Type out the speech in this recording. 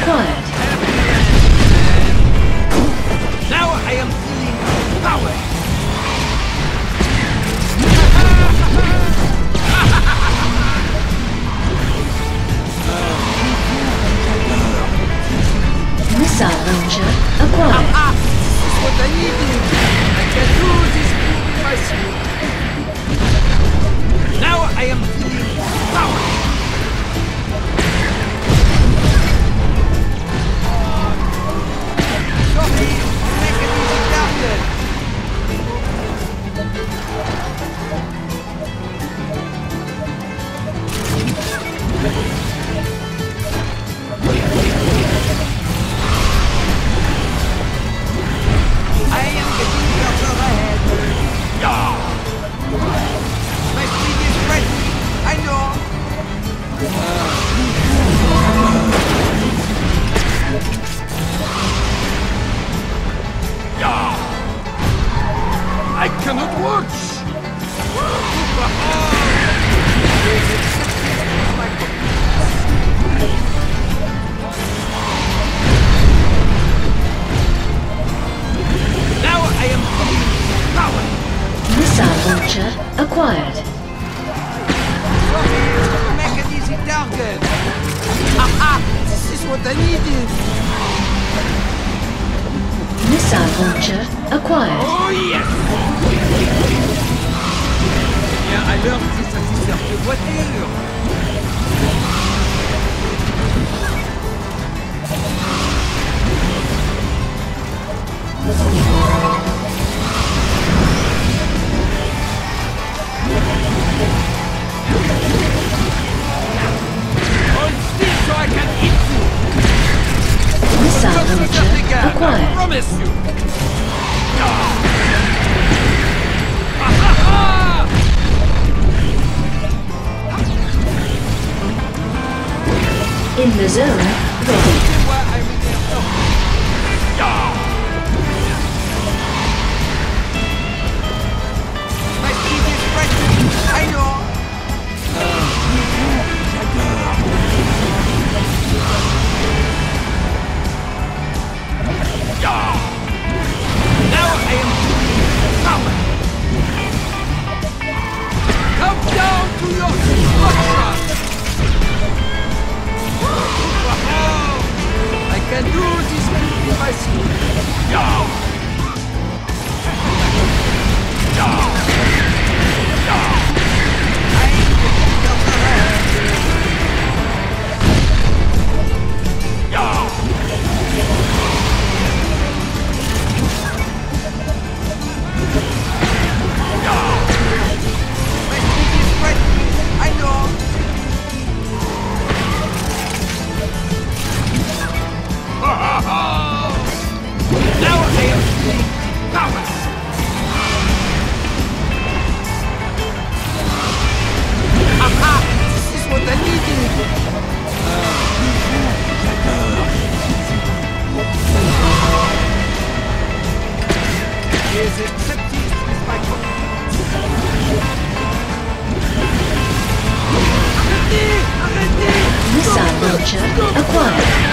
acquired. Now I am feeling power. Missile launcher acquired. This is what I needed. I can do this with my sleep. Now I am feeling power. Sorry, mechanism doubted. I am getting further ahead. Yeah. My speed is ready. I know. Yeah. I cannot watch. Now I am feeling power. Missile launcher acquired. Sorry, mechanism target. This is what I needed. Missile launcher acquired. Oh yes. Bien, alors c'est satisfaire de voiture. Hold still so I can eat you. Missile Just launcher the gap, I acquired. promise you. In the zone, ready. My speed is ready. I know. Now I am power. Come down to your destruction. I can do this with my sleep. My speed is ready. I know. Now I am feeling power. This is what I needed. Is accepted with my Arrêtez! Arrêtez! Missile launcher acquired.